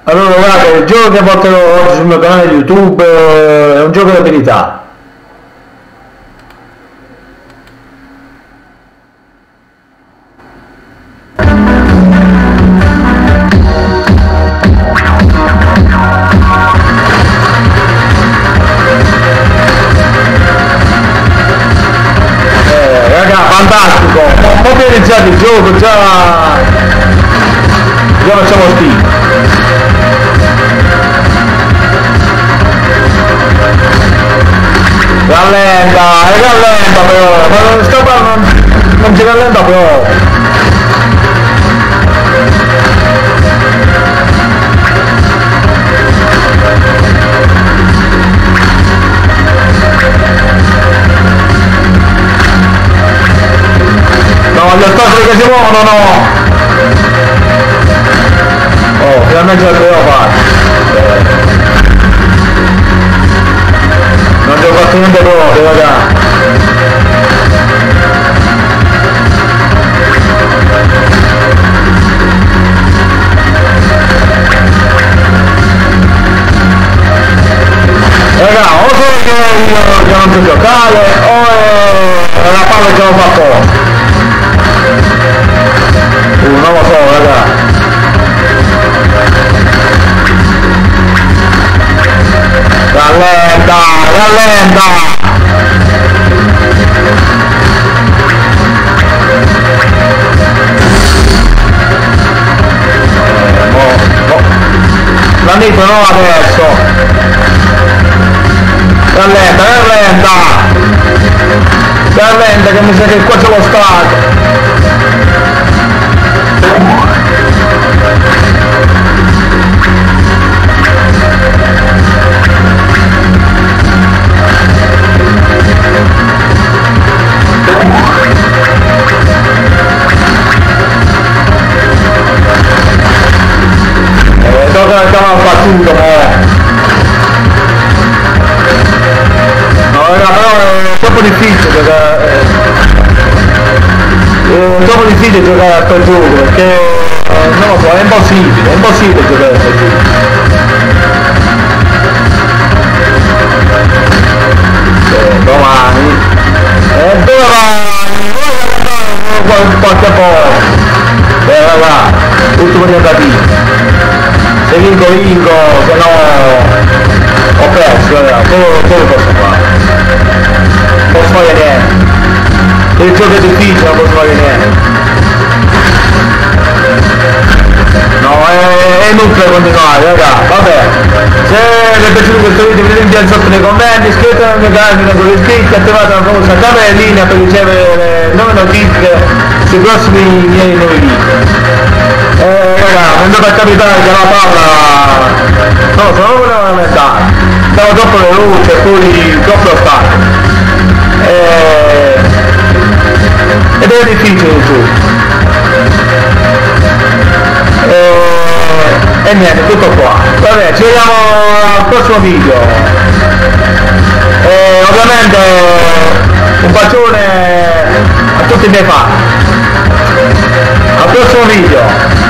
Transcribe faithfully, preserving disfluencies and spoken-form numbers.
Allora guarda, il gioco che porterò oggi sul mio canale YouTube eh, è un gioco di abilità. Eh, raga, fantastico, un po' realizzato il gioco, già, già facciamo schifo. Rallenta, è rallenta però, ma non sto parlando, non, non si rallenta proprio. No, gli ostacoli che si muovono no! Oh, finalmente ce la devo fare. Non ci ho fatto niente proprio, raga. Raga, o solo che io che non so giocare, o è una palla che ho fatto. Uh, non lo so, raga. Rallenta, rallenta! Eh, boh, boh. L'amico no adesso! Rallenta, rallenta! Rallenta che mi sa che qua c'è lo stato! Stava battuto, eh. No, raga, però è troppo difficile giocare. È troppo difficile giocare a questo gioco perché eh, non lo so, è impossibile, è impossibile giocare a questo gioco. Eh, domani. Eh, domani! Qualche, qualche po'. Eh raga, ultimo tentativo. Se vinco vinco, se no ho perso, raga, come posso fare? Non posso fare niente. Il gioco è difficile, non posso fare niente. No, è, è inutile continuare, raga, vabbè. Se vi è piaciuto questo video mettete un piano sotto nei commenti, iscrivetevi al mio canale se non siete iscritti, attivate la famosa campanellina per ricevere nuove notifiche sui prossimi miei nuovi video. Eh raga, mi è andato a capitare che la palla no, se non volevo lamentare, stavo troppo veloce e poi troppo stanco eh, ed è difficile il gioco eh, e niente, tutto qua. Vabbè, ci vediamo al prossimo video e ovviamente un bacione a tutti i miei fan. Al prossimo video.